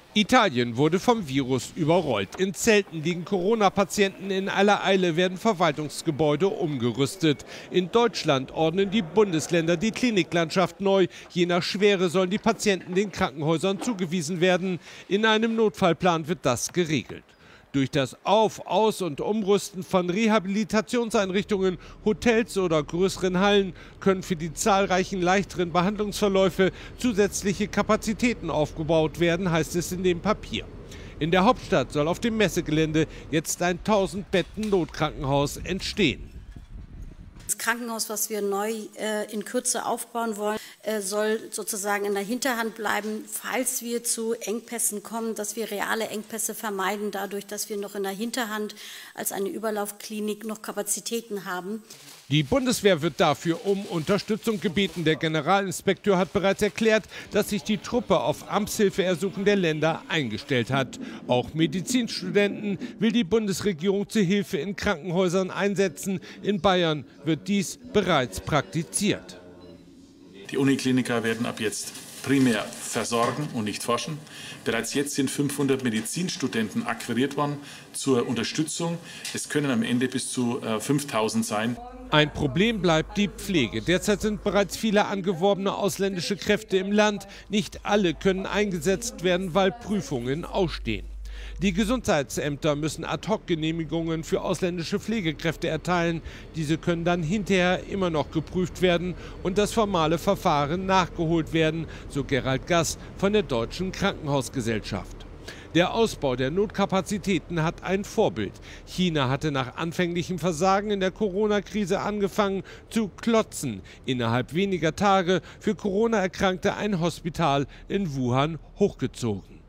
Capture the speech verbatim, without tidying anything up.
Italien wurde vom Virus überrollt. In Zelten liegen Corona-Patienten. In aller Eile werden Verwaltungsgebäude umgerüstet. In Deutschland ordnen die Bundesländer die Kliniklandschaft neu. Je nach Schwere sollen die Patienten den Krankenhäusern zugewiesen werden. In einem Notfallplan wird das geregelt. Durch das Auf-, Aus- und Umrüsten von Rehabilitationseinrichtungen, Hotels oder größeren Hallen können für die zahlreichen leichteren Behandlungsverläufe zusätzliche Kapazitäten aufgebaut werden, heißt es in dem Papier. In der Hauptstadt soll auf dem Messegelände jetzt ein tausend Betten Notkrankenhaus entstehen. Das Krankenhaus, was wir neu äh, in Kürze aufbauen wollen, äh, soll sozusagen in der Hinterhand bleiben, falls wir zu Engpässen kommen, dass wir reale Engpässe vermeiden, dadurch, dass wir noch in der Hinterhand als eine Überlaufklinik noch Kapazitäten haben. Die Bundeswehr wird dafür um Unterstützung gebeten. Der Generalinspekteur hat bereits erklärt, dass sich die Truppe auf Amtshilfeersuchen der Länder eingestellt hat. Auch Medizinstudenten will die Bundesregierung zur Hilfe in Krankenhäusern einsetzen. In Bayern wird dies bereits praktiziert. Die Unikliniker werden ab jetzt primär versorgen und nicht forschen. Bereits jetzt sind fünfhundert Medizinstudenten akquiriert worden zur Unterstützung. Es können am Ende bis zu äh, fünftausend sein. Ein Problem bleibt die Pflege. Derzeit sind bereits viele angeworbene ausländische Kräfte im Land. Nicht alle können eingesetzt werden, weil Prüfungen ausstehen. Die Gesundheitsämter müssen Ad-hoc-Genehmigungen für ausländische Pflegekräfte erteilen. Diese können dann hinterher immer noch geprüft werden und das formale Verfahren nachgeholt werden, so Gerald Gass von der Deutschen Krankenhausgesellschaft. Der Ausbau der Notkapazitäten hat ein Vorbild. China hatte nach anfänglichem Versagen in der Corona-Krise angefangen zu klotzen. Innerhalb weniger Tage für Corona-Erkrankte ein Hospital in Wuhan hochgezogen.